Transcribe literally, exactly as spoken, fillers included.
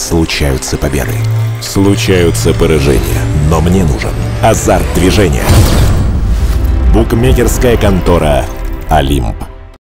Случаются победы, случаются поражения, но мне нужен азарт движения. Букмекерская контора «Олимп».